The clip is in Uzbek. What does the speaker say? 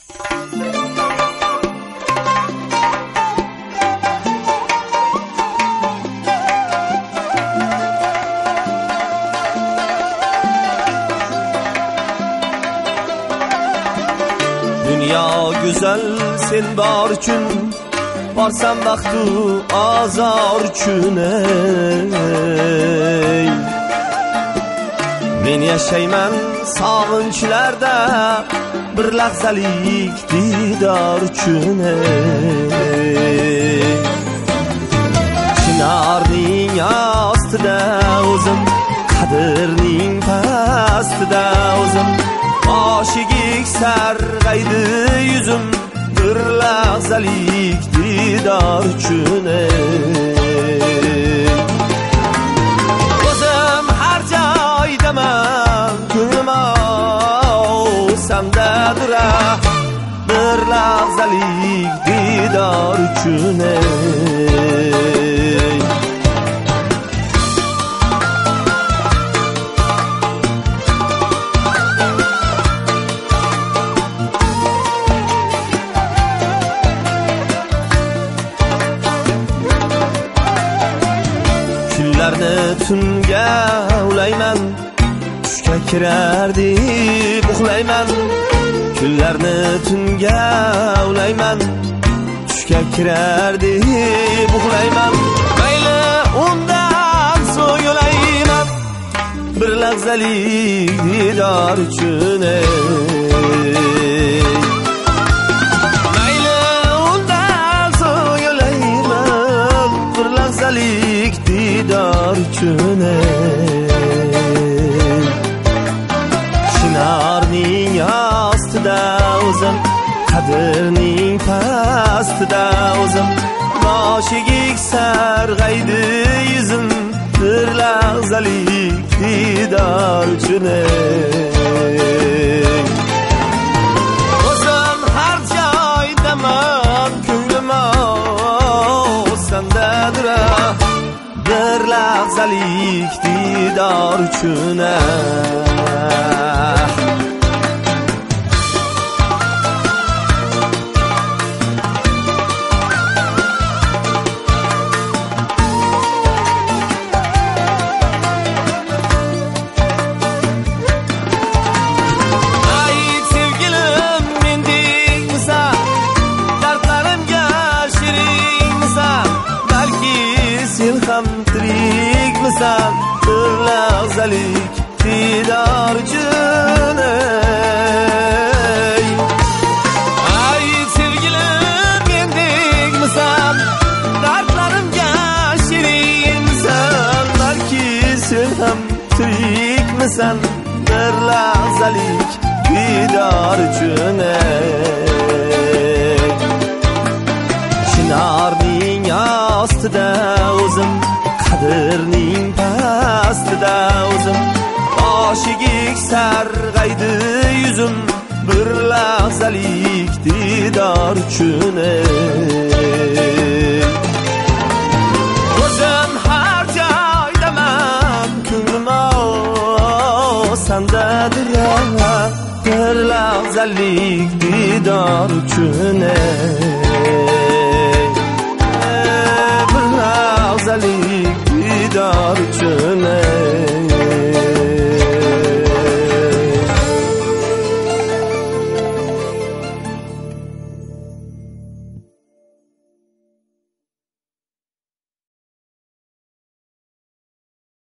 Dünya güzel sen bar üçün, varsan baxtu azar üçün ey. Men yaşayman sağınçlarda, bir lahzalik didar üçün ey. Chinarning ostida o'zim, qadrning pastida o'zim, Aşık sarg'aydi yuzim, bir lahzalik didor uchun o'zim har joydaman, ko'nglim sendadir, bir lahzalik didor uchun tunga ulayman, tushga kirar deb uxlayman. Kunlarni tunga ulayman, tushga kirar deb uxlayman. Mayli undan so'ng ulayman, bir lahzalik didor uchun mayli undan so'ng ulayman, bir lahzalik didor uchun Chinarning ostida o'zim, qadrning pastida o'zim, boshigik sarg'aydi yuzim, bir lahzalik didor uchun o'zim har joydaman, ko'nglim sendadir, bir lahzalik didor uchun Ay sevgilim, mendekmisan, dardlarimga shirinmisan, balki sen ham tirikmisan, bir lahzalik didor uchun Ay sevgilim, mendekmisan, dardlarimga shirinmisan, balki sen ham tirikmisan, bir lahzalik didor uchun Chinarning ostida o'zim, qadrning pastida o'zim, boshigik sarg'aydi yuzim, bir lahzalik didor uchun o'zim har joydaman, ko'nglim sendadir, bir lahzalik didor uchun bir lahzalik didor uchun